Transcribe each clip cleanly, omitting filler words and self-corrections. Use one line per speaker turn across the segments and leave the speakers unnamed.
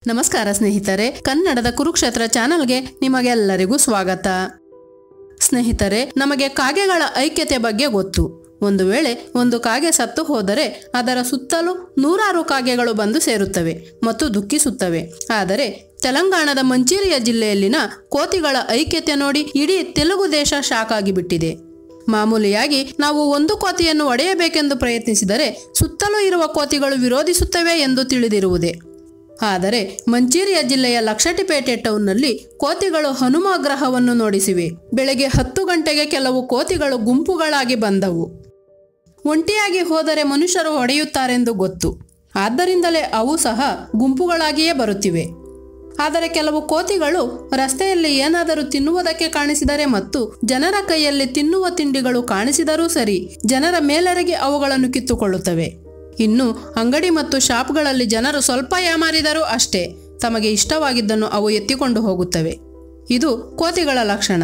ನಮಸ್ಕಾರ ಸ್ನೇಹಿತರೆ, ಕನ್ನಡದ ಕುರುಕ್ಷೇತ್ರ ಚಾನೆಲ್ಗೆ ನಿಮಗೆಲ್ಲರಿಗೂ ಸ್ವಾಗತ. ಸ್ನೇಹಿತರೆ, ನಮಗೆ ಕಾಗೆಗಳ ಐಕ್ಯತೆ ಬಗ್ಗೆ ಗೊತ್ತು. ಒಂದು ವೇಳೆ ಒಂದು ಕಾಗೆ ಸತ್ತು ಹೋದರೆ ಅದರ ಸುತ್ತಲೂ ನೂರಾರು ಕಾಗೆಗಳು ಬಂದು ಸೇರುತ್ತವೆ ಮತ್ತು ದುಃಖಿಸುತ್ತವೆ. ಆದರೆ ತೆಲಂಗಾಣದ ಮಂಚಿರಿಯ ಜಿಲ್ಲೆಯಲ್ಲಿನ ಕೋತಿಗಳ ಐಕ್ಯತೆ ನೋಡಿ ಇಡೀ ತೆಲುಗು ದೇಶ ಶಾಕ್ ಆಗಿಬಿಟ್ಟಿದೆ. ಮಾಮೂಲಿಯಾಗಿ ನಾವು ಒಂದು ಕೋತಿಯನ್ನು ಒಡೆಯಬೇಕೆಂದು ಪ್ರಯತ್ನಿಸಿದರೆ ಸುತ್ತಲೂ ಇರುವ ಕೋತಿಗಳು ವಿರೋಧಿಸುತ್ತವೆ ಎಂದು ತಿಳಿದಿರುವುದೇ. ಆದರೆ ಮಂಚಿರಿಯ ಜಿಲ್ಲೆಯ ಲಕ್ಷಟಿಪೇಟೆ ಟೌನ್ನಲ್ಲಿ ಕೋತಿಗಳು ಹನುಮ ಗ್ರಹವನ್ನು ನೋಡಿಸಿವೆ. ಬೆಳಗ್ಗೆ 10 ಗಂಟೆಗೆ ಕೆಲವು ಕೋತಿಗಳು ಗುಂಪುಗಳಾಗಿ ಬಂದವು. ಒಂಟಿಯಾಗಿ ಹೋದರೆ ಮನುಷ್ಯರು ಹೊಡೆಯುತ್ತಾರೆಂದು ಗೊತ್ತು, ಆದ್ದರಿಂದಲೇ ಅವು ಸಹ ಗುಂಪುಗಳಾಗಿಯೇ ಬರುತ್ತಿವೆ. ಆದರೆ ಕೆಲವು ಕೋತಿಗಳು ರಸ್ತೆಯಲ್ಲಿ ಏನಾದರೂ ತಿನ್ನುವುದಕ್ಕೆ ಕಾಣಿಸಿದರೆ ಮತ್ತು ಜನರ ಕೈಯಲ್ಲಿ ತಿನ್ನುವ ತಿಂಡಿಗಳು ಕಾಣಿಸಿದರೂ ಸರಿ, ಜನರ ಮೇಲೆರಗಿ ಅವುಗಳನ್ನು ಕಿತ್ತುಕೊಳ್ಳುತ್ತವೆ. ಇನ್ನು ಅಂಗಡಿ ಮತ್ತು ಶಾಪ್ಗಳಲ್ಲಿ ಜನರು ಸ್ವಲ್ಪ ಯಾಮಾರಿದರೂ ಅಷ್ಟೇ, ತಮಗೆ ಇಷ್ಟವಾಗಿದ್ದನ್ನು ಅವು ಎತ್ತಿಕೊಂಡು ಹೋಗುತ್ತವೆ. ಇದು ಕೋತಿಗಳ ಲಕ್ಷಣ.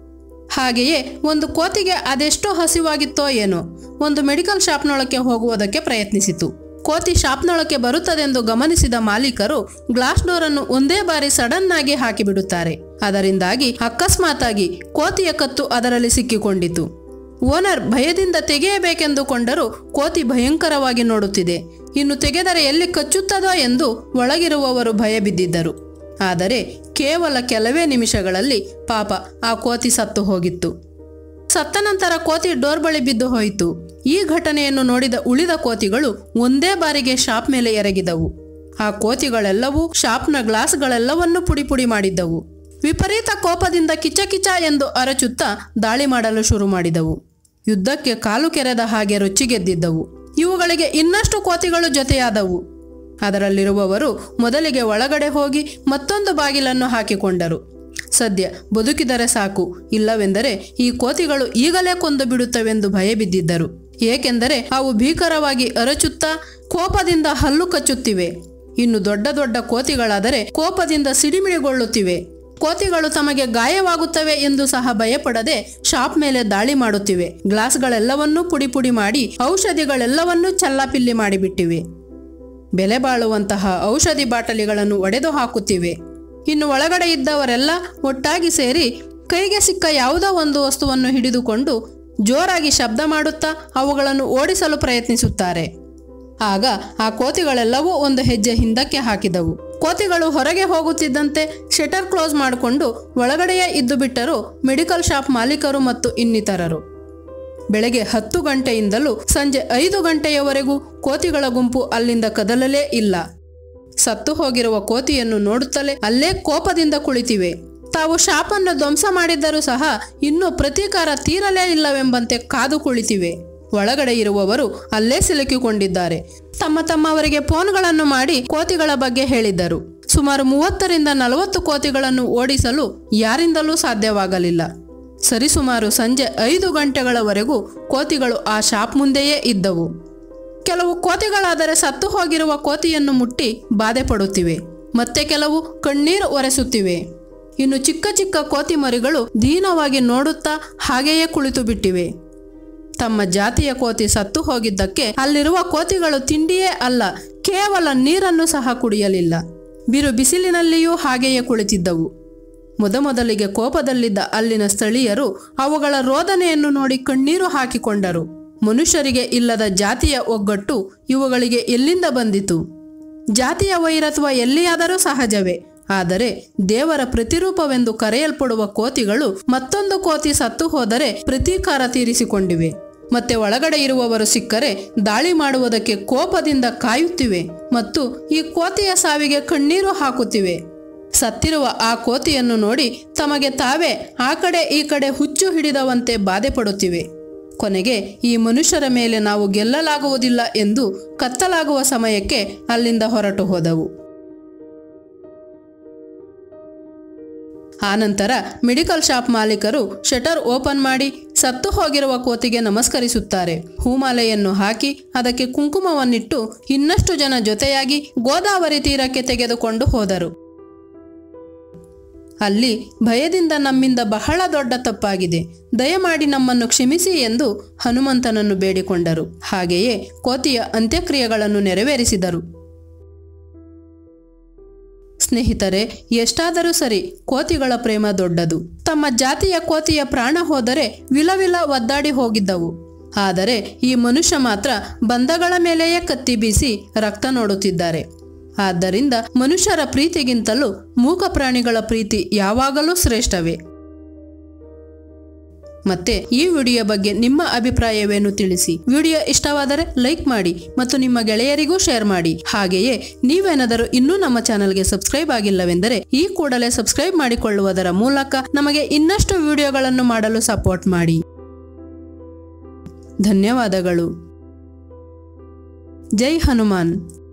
ಹಾಗೆಯೇ ಒಂದು ಕೋತಿಗೆ ಅದೆಷ್ಟೋ ಹಸಿವಾಗಿತ್ತೋ ಏನೋ, ಒಂದು ಮೆಡಿಕಲ್ ಶಾಪ್ನೊಳಕ್ಕೆ ಹೋಗುವುದಕ್ಕೆ ಪ್ರಯತ್ನಿಸಿತು. ಕೋತಿ ಶಾಪ್ನೊಳಕ್ಕೆ ಬರುತ್ತದೆಂದು ಗಮನಿಸಿದ ಮಾಲೀಕರು ಗ್ಲಾಸ್ ಡೋರನ್ನು ಒಂದೇ ಬಾರಿ ಸಡನ್ ಆಗಿ ಹಾಕಿಬಿಡುತ್ತಾರೆ. ಅದರಿಂದಾಗಿ ಅಕಸ್ಮಾತಾಗಿ ಕೋತಿಯ ಕತ್ತು ಅದರಲ್ಲಿ ಸಿಕ್ಕಿಕೊಂಡಿತು. ಓನರ್ ಭಯದಿಂದ ತೆಗೆಯಬೇಕೆಂದುಕೊಂಡರೂ ಕೋತಿ ಭಯಂಕರವಾಗಿ ನೋಡುತ್ತಿದೆ. ಇನ್ನು ತೆಗೆದರೆ ಎಲ್ಲಿ ಕಚ್ಚುತ್ತದೋ ಎಂದು ಒಳಗಿರುವವರು ಭಯ ಬಿದ್ದಿದ್ದರು. ಆದರೆ ಕೇವಲ ಕೆಲವೇ ನಿಮಿಷಗಳಲ್ಲಿ ಪಾಪ ಆ ಕೋತಿ ಸತ್ತು ಹೋಗಿತ್ತು. ಸತ್ತ ನಂತರ ಕೋತಿ ಡೋರ್ ಬಳಿ ಬಿದ್ದು ಹೋಯಿತು. ಈ ಘಟನೆಯನ್ನು ನೋಡಿದ ಉಳಿದ ಕೋತಿಗಳು ಒಂದೇ ಬಾರಿಗೆ ಶಾಪ್ ಮೇಲೆ ಎರಗಿದವು. ಆ ಕೋತಿಗಳೆಲ್ಲವೂ ಶಾಪ್ನ ಗ್ಲಾಸ್ಗಳೆಲ್ಲವನ್ನೂ ಪುಡಿ ಮಾಡಿದ್ದವು. ವಿಪರೀತ ಕೋಪದಿಂದ ಕಿಚ ಕಿಚ ಎಂದು ಅರಚುತ್ತಾ ದಾಳಿ ಮಾಡಲು ಶುರು ಮಾಡಿದವು. ಯುದ್ಧಕ್ಕೆ ಕಾಲು ಕೆರೆದ ಹಾಗೆ ರೊಚ್ಚಿಗೆದ್ದಿದ್ದವು. ಇವುಗಳಿಗೆ ಇನ್ನಷ್ಟು ಕೋತಿಗಳು ಜೊತೆಯಾದವು. ಅದರಲ್ಲಿರುವವರು ಮೊದಲಿಗೆ ಒಳಗಡೆ ಹೋಗಿ ಮತ್ತೊಂದು ಬಾಗಿಲನ್ನು ಹಾಕಿಕೊಂಡರು. ಸದ್ಯ ಬದುಕಿದರೆ ಸಾಕು, ಇಲ್ಲವೆಂದರೆ ಈ ಕೋತಿಗಳು ಈಗಲೇ ಕೊಂದು ಬಿಡುತ್ತವೆಂದು ಭಯ ಬಿದ್ದಿದ್ದರು. ಏಕೆಂದರೆ ಅವು ಭೀಕರವಾಗಿ ಅರಚುತ್ತಾ ಕೋಪದಿಂದ ಹಲ್ಲು ಕಚ್ಚುತ್ತಿವೆ. ಇನ್ನು ದೊಡ್ಡ ದೊಡ್ಡ ಕೋತಿಗಳಾದರೆ ಕೋಪದಿಂದ ಸಿಡಿಮಿಡಿಗೊಳ್ಳುತ್ತಿವೆ. ಕೋತಿಗಳು ತಮಗೆ ಗಾಯವಾಗುತ್ತವೆ ಎಂದು ಸಹ ಭಯಪಡದೆ ಶಾಪ್ ಮೇಲೆ ದಾಳಿ ಮಾಡುತ್ತಿವೆ. ಗ್ಲಾಸ್ಗಳೆಲ್ಲವನ್ನೂ ಪುಡಿ ಮಾಡಿ ಔಷಧಿಗಳೆಲ್ಲವನ್ನೂ ಚಲ್ಲಾಪಿಲ್ಲಿ ಮಾಡಿಬಿಟ್ಟಿವೆ. ಬೆಲೆ ಬಾಳುವಂತಹ ಔಷಧಿ ಬಾಟಲಿಗಳನ್ನು ಒಡೆದು ಹಾಕುತ್ತಿವೆ. ಇನ್ನು ಒಳಗಡೆ ಇದ್ದವರೆಲ್ಲ ಒಟ್ಟಾಗಿ ಸೇರಿ ಕೈಗೆ ಸಿಕ್ಕ ಯಾವುದೋ ಒಂದು ವಸ್ತುವನ್ನು ಹಿಡಿದುಕೊಂಡು ಜೋರಾಗಿ ಶಬ್ದ ಮಾಡುತ್ತಾ ಅವುಗಳನ್ನು ಓಡಿಸಲು ಪ್ರಯತ್ನಿಸುತ್ತಾರೆ. ಆಗ ಆ ಕೋತಿಗಳೆಲ್ಲವೂ ಒಂದು ಹೆಜ್ಜೆ ಹಿಂದಕ್ಕೆ ಹಾಕಿದವು. ಕೋತಿಗಳು ಹೊರಗೆ ಹೋಗುತ್ತಿದ್ದಂತೆ ಶಟರ್ ಕ್ಲೋಸ್ ಮಾಡಿಕೊಂಡು ಒಳಗಡೆಯೇ ಇದ್ದು ಬಿಟ್ಟರು ಮೆಡಿಕಲ್ ಶಾಪ್ ಮಾಲೀಕರು ಮತ್ತು ಇನ್ನಿತರರು. ಬೆಳಗ್ಗೆ 10 ಗಂಟೆಯಿಂದಲೂ ಸಂಜೆ 5 ಗಂಟೆಯವರೆಗೂ ಕೋತಿಗಳ ಗುಂಪು ಅಲ್ಲಿಂದ ಕದಲಲೇ ಇಲ್ಲ. ಸತ್ತು ಹೋಗಿರುವ ಕೋತಿಯನ್ನು ನೋಡುತ್ತಲೇ ಅಲ್ಲೇ ಕೋಪದಿಂದ ಕುಳಿತಿವೆ. ತಾವು ಶಾಪನ್ನು ಧ್ವಂಸ ಮಾಡಿದ್ದರೂ ಸಹ ಇನ್ನೂ ಪ್ರತೀಕಾರ ತೀರಲೇ ಇಲ್ಲವೆಂಬಂತೆ ಕಾದು ಕುಳಿತಿವೆ. ಒಳಗಡೆ ಇರುವವರು ಅಲ್ಲೇ ಸಿಲುಕಿಕೊಂಡಿದ್ದಾರೆ. ತಮ್ಮವರಿಗೆ ಫೋನ್ಗಳನ್ನು ಮಾಡಿ ಕೋತಿಗಳ ಬಗ್ಗೆ ಹೇಳಿದ್ದರು. ಸುಮಾರು 30ರಿಂದ 40 ಕೋತಿಗಳನ್ನು ಓಡಿಸಲು ಯಾರಿಂದಲೂ ಸಾಧ್ಯವಾಗಲಿಲ್ಲ. ಸರಿಸುಮಾರು ಸಂಜೆ 5 ಗಂಟೆಗಳವರೆಗೂ ಕೋತಿಗಳು ಆ ಶಾಪ್ ಮುಂದೆಯೇ ಇದ್ದವು. ಕೆಲವು ಕೋತಿಗಳಾದರೆ ಸತ್ತು ಹೋಗಿರುವ ಕೋತಿಯನ್ನು ಮುಟ್ಟಿ ಬಾಧೆ ಪಡುತ್ತಿವೆ. ಮತ್ತೆ ಕೆಲವು ಕಣ್ಣೀರು ಒರೆಸುತ್ತಿವೆ. ಇನ್ನು ಚಿಕ್ಕ ಚಿಕ್ಕ ಕೋತಿ ಮರಿಗಳು ದೀನವಾಗಿ ನೋಡುತ್ತಾ ಹಾಗೆಯೇ ಕುಳಿತು ಬಿಟ್ಟಿವೆ. ತಮ್ಮ ಜಾತಿಯ ಕೋತಿ ಸತ್ತು ಹೋಗಿದ್ದಕ್ಕೆ ಅಲ್ಲಿರುವ ಕೋತಿಗಳು ತಿಂಡಿಯೇ ಅಲ್ಲ, ಕೇವಲ ನೀರನ್ನು ಸಹ ಕುಡಿಯಲಿಲ್ಲ. ಬಿರು ಬಿಸಿಲಿನಲ್ಲಿಯೂ ಹಾಗೆಯೇ ಕುಳಿತಿದ್ದವು. ಮೊದಲಿಗೆ ಕೋಪದಲ್ಲಿದ್ದ ಅಲ್ಲಿನ ಸ್ಥಳೀಯರು ಅವುಗಳ ರೋದನೆಯನ್ನು ನೋಡಿ ಕಣ್ಣೀರು ಹಾಕಿಕೊಂಡರು. ಮನುಷ್ಯರಿಗೆ ಇಲ್ಲದ ಜಾತಿಯ ಒಗ್ಗಟ್ಟು ಇವುಗಳಿಗೆ ಎಲ್ಲಿಂದ ಬಂದಿತು? ಜಾತಿಯ ವೈರತ್ವ ಎಲ್ಲಿಯಾದರೂ ಸಹಜವೇ. ಆದರೆ ದೇವರ ಪ್ರತಿರೂಪವೆಂದು ಕರೆಯಲ್ಪಡುವ ಕೋತಿಗಳು ಮತ್ತೊಂದು ಕೋತಿ ಸತ್ತು ಹೋದರೆ ಪ್ರತೀಕಾರ ತೀರಿಸಿಕೊಂಡಿವೆ. ಮತ್ತೆ ಒಳಗಡೆ ಇರುವವರು ಸಿಕ್ಕರೆ ದಾಳಿ ಮಾಡುವುದಕ್ಕೆ ಕೋಪದಿಂದ ಕಾಯುತ್ತಿವೆ ಮತ್ತು ಈ ಕೋತಿಯ ಸಾವಿಗೆ ಕಣ್ಣೀರು ಹಾಕುತ್ತಿವೆ. ಸತ್ತಿರುವ ಆ ಕೋತಿಯನ್ನು ನೋಡಿ ತಮಗೆ ತಾವೇ ಆ ಕಡೆ ಈ ಕಡೆ ಹುಚ್ಚು ಹಿಡಿದವಂತೆ ಬಾಧೆ ಪಡುತ್ತಿವೆ. ಕೊನೆಗೆ ಈ ಮನುಷ್ಯರ ಮೇಲೆ ನಾವು ಗೆಲ್ಲಲಾಗುವುದಿಲ್ಲ ಎಂದು ಕತ್ತಲಾಗುವ ಸಮಯಕ್ಕೆ ಅಲ್ಲಿಂದ ಹೊರಟು ಹೋದವು. ಆನಂತರ ಮೆಡಿಕಲ್ ಶಾಪ್ ಮಾಲೀಕರು ಶಟರ್ ಓಪನ್ ಮಾಡಿ ಸತ್ತು ಹೋಗಿರುವ ಕೋತಿಗೆ ನಮಸ್ಕರಿಸುತ್ತಾರೆ. ಹೂಮಾಲೆಯನ್ನು ಹಾಕಿ ಅದಕ್ಕೆ ಕುಂಕುಮವನ್ನಿಟ್ಟು ಇನ್ನಷ್ಟು ಜನ ಜೊತೆಯಾಗಿ ಗೋದಾವರಿ ತೀರಕ್ಕೆ ತೆಗೆದುಕೊಂಡು ಹೋದರು. ಅಲ್ಲಿ ಭಯದಿಂದ ನಮ್ಮಿಂದ ಬಹಳ ದೊಡ್ಡ ತಪ್ಪಾಗಿದೆ, ದಯಮಾಡಿ ನಮ್ಮನ್ನು ಕ್ಷಮಿಸಿ ಎಂದು ಹನುಮಂತನನ್ನು ಬೇಡಿಕೊಂಡರು. ಹಾಗೆಯೇ ಕೋತಿಯ ಅಂತ್ಯಕ್ರಿಯೆಗಳನ್ನು ನೆರವೇರಿಸಿದರು. ಸ್ನೇಹಿತರೆ, ಎಷ್ಟಾದರೂ ಸರಿ, ಕೋತಿಗಳ ಪ್ರೇಮ ದೊಡ್ಡದು. ತಮ್ಮ ಜಾತಿಯ ಕೋತಿಯ ಪ್ರಾಣ ಹೋದರೆ ವಿಲವಿಲ ಒದ್ದಾಡಿ ಹೋಗಿದ್ದವು. ಆದರೆ ಈ ಮನುಷ್ಯ ಮಾತ್ರ ಬಂಧಗಳ ಮೇಲೆಯೇ ಕತ್ತಿ ಬೀಸಿ ರಕ್ತ ನೋಡುತ್ತಿದ್ದಾರೆ. ಆದ್ದರಿಂದ ಮನುಷ್ಯರ ಪ್ರೀತಿಗಿಂತಲೂ ಮೂಕ ಪ್ರಾಣಿಗಳ ಪ್ರೀತಿ ಯಾವಾಗಲೂ ಶ್ರೇಷ್ಠವೇ. ಮತ್ತೆ ಈ ವಿಡಿಯೋ ಬಗ್ಗೆ ನಿಮ್ಮ ಅಭಿಪ್ರಾಯವೇನು ತಿಳಿಸಿ. ವಿಡಿಯೋ ಇಷ್ಟವಾದರೆ ಲೈಕ್ ಮಾಡಿ ಮತ್ತು ನಿಮ್ಮ ಗೆಳೆಯರಿಗೂ ಶೇರ್ ಮಾಡಿ. ಹಾಗೆಯೇ ನೀವೇನಾದರೂ ಇನ್ನೂ ನಮ್ಮ ಚಾನಲ್ಗೆ ಸಬ್ಸ್ಕ್ರೈಬ್ ಆಗಿಲ್ಲವೆಂದರೆ ಈ ಕೂಡಲೇ ಸಬ್ಸ್ಕ್ರೈಬ್ ಮಾಡಿಕೊಳ್ಳುವುದರ ಮೂಲಕ ನಮಗೆ ಇನ್ನಷ್ಟು ವಿಡಿಯೋಗಳನ್ನು ಮಾಡಲು ಸಪೋರ್ಟ್ ಮಾಡಿ. ಧನ್ಯವಾದಗಳು. ಜೈ ಹನುಮಾನ್.